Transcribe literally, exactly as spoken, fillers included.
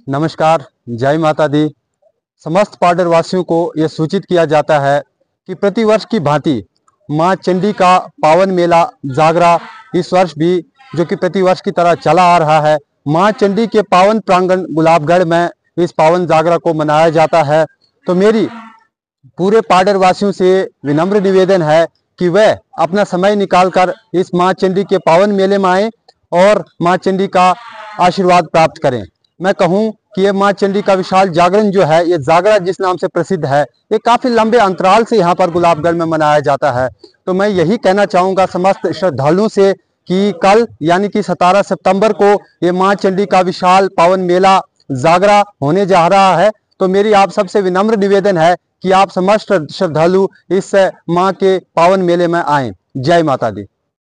नमस्कार, जय माता दी। समस्त पाडर वासियों को यह सूचित किया जाता है कि प्रतिवर्ष की भांति मां चंडी का पावन मेला जागरा इस वर्ष भी जो कि प्रतिवर्ष की तरह चला आ रहा है। मां चंडी के पावन प्रांगण गुलाबगढ़ में इस पावन जागरा को मनाया जाता है। तो मेरी पूरे पाडर वासियों से विनम्र निवेदन है कि वह अपना समय निकालकर इस मां चंडी के पावन मेले में आए और मां चंडी का आशीर्वाद प्राप्त करें। मैं कहूं कि ये मां चंडी का विशाल जागरण जो है, ये जागरा जिस नाम से प्रसिद्ध है, ये काफी लंबे अंतराल से यहाँ पर गुलाबगढ़ में मनाया जाता है। तो मैं यही कहना चाहूंगा समस्त श्रद्धालुओं से कि कल यानी कि सत्रह सितंबर को ये मां चंडी का विशाल पावन मेला जागरा होने जा रहा है। तो मेरी आप सबसे विनम्र निवेदन है कि आप समस्त श्रद्धालु इस मां के पावन मेले में आएं। जय माता दी।